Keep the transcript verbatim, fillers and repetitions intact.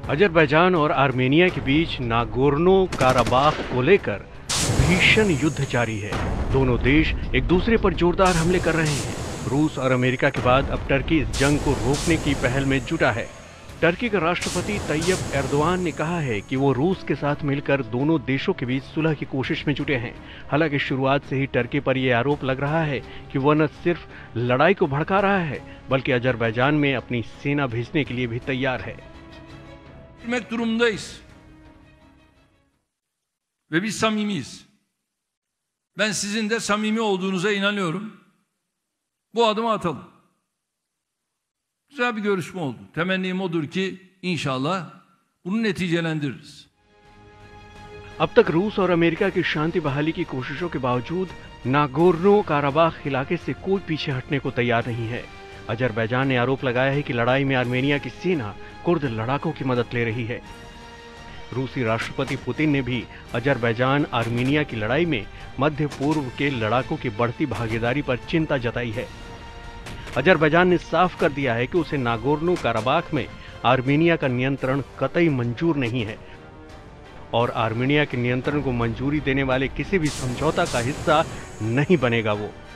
Azerbaijan और Armenia के बीच Nagorno Karabakh को लेकर भीषण युद्ध जारी है। दोनों देश एक दूसरे पर जोरदार हमले कर रहे हैं। रूस और अमेरिका के बाद अब टर्की इस जंग को रोकने की पहल में जुटा है। टर्की का राष्ट्रपति तैयब एर्दोआन ने कहा है कि वो रूस के साथ मिलकर दोनों देशों के बीच सुलह की कोशिश में जुटे हैं। हालांकि शुरुआत से ही टर्की पर यह आरोप लग रहा है कि वह न सिर्फ लड़ाई को भड़का रहा है, बल्कि अजरबैजान में अपनी सेना भेजने के लिए भी तैयार है। Bilmek durumundayız. Ve biz samimiyiz. Ben sizin de samimi olduğunuza inanıyorum. Bu adımı atalım. Güzel bir görüşme oldu. Temennim odur ki inşallah bunu neticelendiririz. अब तक रूस और अमेरिका की शांति बहाली की कोशिशों के बावजूद नागोर्नो काराबाख इलाके से कोई पीछे हटने को तैयार नहीं है। अजरबैजान ने आरोप लगाया है कि लड़ाई में आर्मेनिया की सेना कुर्द लड़ाकों की मदद ले रही है। रूसी राष्ट्रपति पुतिन ने भी अजरबैजान आर्मेनिया की लड़ाई में मध्य पूर्व के लड़ाकों की बढ़ती भागीदारी पर चिंता जताई है। अजरबैजान ने साफ कर दिया है कि उसे नागोर्नो काराबाख में आर्मेनिया का नियंत्रण कतई मंजूर नहीं है और आर्मेनिया के नियंत्रण को मंजूरी देने वाले किसी भी समझौता का हिस्सा नहीं बनेगा वो।